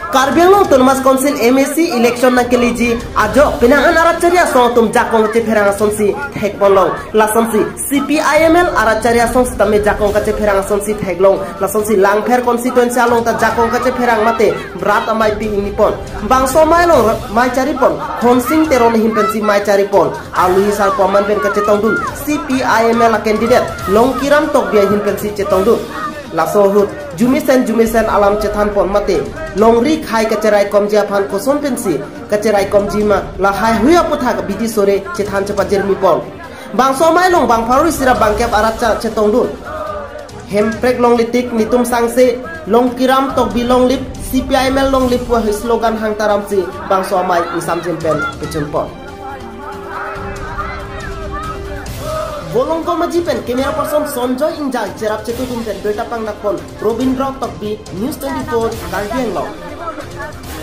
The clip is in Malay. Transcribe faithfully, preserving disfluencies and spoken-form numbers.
Karbi Anglong Autonomous Council M A C election na keliji ajo pinangan aracharia song tum jakong che pherang sonsi thekbolong la sonsi C P I M L aracharia song stame jakong ka che pherang sonsi theklong la sonsi langpher constituency along ta jakong ka che pherang mate brat amai pi nipon bangso mailong mai charipon khonsing teron himpensi mai charipon alu hisar paman ben ka che tongdun C P I M L candidate longkiram tokbia himpensi che tongdun laso hut jumisen jumisen alam cethan pon mate longri khai kacerai komjia phan kosom pensi kacerai komjima la hai huya putha ka bidi sore cethan chapa jermi pon bangso mai long bang pharui sira bangkep aracha chetongdun hemprek long litik nitum sangse long kiram tok bilong lip C P I M L long lip wa slogan hang taram si bangso mai isam jempen pechun pon Bolong ko majipen kamera person Sonjoy Injang cerap cetu tumpen doi tapang nakpon Robin Rock Tokbi News twenty-four Karbi Anglong